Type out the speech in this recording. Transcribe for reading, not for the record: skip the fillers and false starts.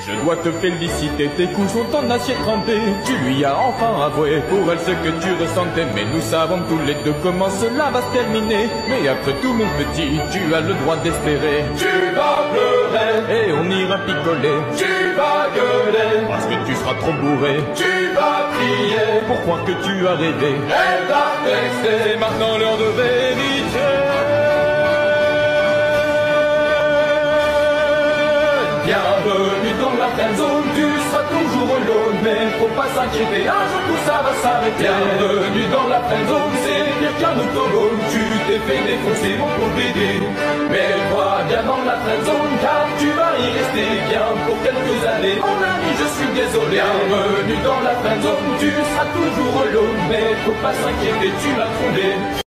Je dois te féliciter, tes coups sont en acier trempé. Tu lui as enfin avoué pour elle ce que tu ressentais. Mais nous savons tous les deux comment cela va se terminer. Mais après tout mon petit, tu as le droit d'espérer. Tu vas pleurer et on ira picoler. Tu vas gueuler parce que tu seras trop bourré. Tu vas prier pour croire que tu as rêvé. Elle va texter. C'est maintenant l'heure de vérité. Bienvenue dans la friend zone, tu seras toujours alone, mais faut pas s'inquiéter, un jour tout ça va s'arrêter. Bienvenue dans la friend zone, c'est pire qu'un autogone, tu t'es fait défoncer mon pauvre bébé. Mais toi, viens dans la friend zone, car tu vas y rester bien pour quelques années. Mon ami, je suis désolé. Bienvenue dans la friend zone, tu seras toujours alone, mais faut pas s'inquiéter, tu l'as trompé.